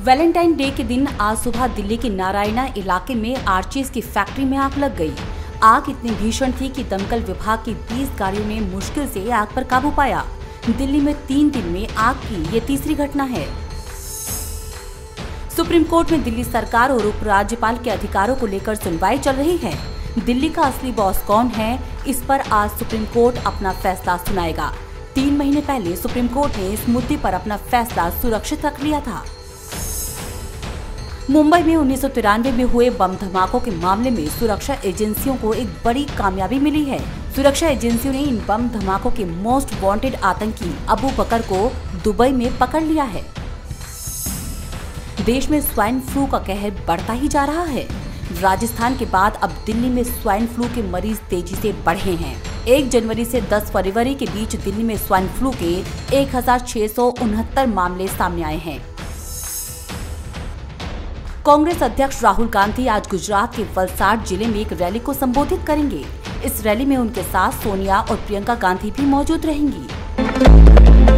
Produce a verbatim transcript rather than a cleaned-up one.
Valentine day के दिन आज सुबह दिल्ली के नारायणा इलाके में आर्चीज की फैक्ट्री में आग लग गई। आग इतनी भीषण थी कि दमकल विभाग की बीस गाड़ियों ने मुश्किल से आग पर काबू पाया। दिल्ली में तीन दिन में आग की ये तीसरी घटना है। सुप्रीम कोर्ट में दिल्ली सरकार और उपराज्यपाल के अधिकारों को लेकर सुनवाई चल रही है। दिल्ली का असली बॉस कौन है, इस पर आज सुप्रीम कोर्ट अपना फैसला सुनाएगा। तीन महीने पहले सुप्रीम कोर्ट ने इस मुद्दे पर अपना फैसला सुरक्षित रख लिया था। मुंबई में उन्नीस सौ तिरानवे में हुए बम धमाकों के मामले में सुरक्षा एजेंसियों को एक बड़ी कामयाबी मिली है। सुरक्षा एजेंसियों ने इन बम धमाकों के मोस्ट वांटेड आतंकी अबू बकर को दुबई में पकड़ लिया है। देश में स्वाइन फ्लू का कहर बढ़ता ही जा रहा है। राजस्थान के बाद अब दिल्ली में स्वाइन फ्लू के मरीज तेजी से बढ़े हैं। एक जनवरी से दस फरवरी के बीच दिल्ली में स्वाइन फ्लू के एक हजार छह सौ उनहत्तर मामले सामने आए हैं। कांग्रेस अध्यक्ष राहुल गांधी आज गुजरात के वलसाड जिले में एक रैली को संबोधित करेंगे। इस रैली में उनके साथ सोनिया और प्रियंका गांधी भी मौजूद रहेंगी।